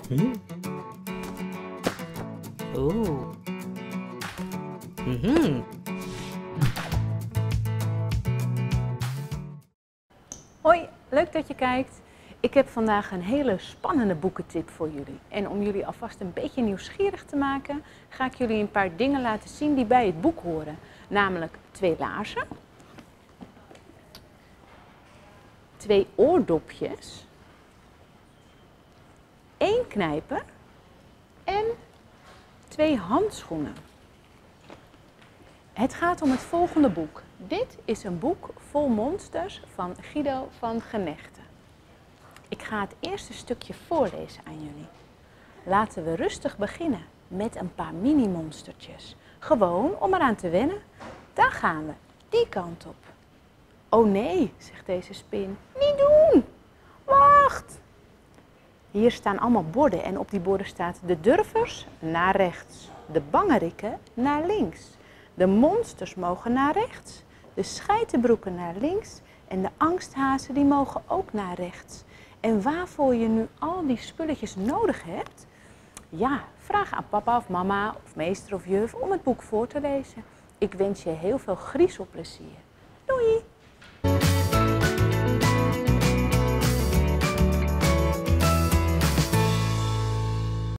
Oeh. Hoi, leuk dat je kijkt. Ik heb vandaag een hele spannende boekentip voor jullie. En om jullie alvast een beetje nieuwsgierig te maken, ga ik jullie een paar dingen laten zien die bij het boek horen. Namelijk 2 laarzen, 2 oordopjes, 1 knijper en 2 handschoenen. Het gaat om het volgende boek. Dit is een boek vol monsters van Guido van Genechten. Ik ga het eerste stukje voorlezen aan jullie. Laten we rustig beginnen met een paar mini-monstertjes. Gewoon om eraan te wennen. Daar gaan we, die kant op. Oh nee, zegt deze spin. Niet doen! Wacht! Hier staan allemaal borden en op die borden staat de durvers naar rechts. De bangerikken naar links. De monsters mogen naar rechts. De scheitenbroeken naar links. En de angsthazen die mogen ook naar rechts. En waarvoor je nu al die spulletjes nodig hebt? Ja, vraag aan papa of mama of meester of juf om het boek voor te lezen. Ik wens je heel veel griezelplezier. Doei!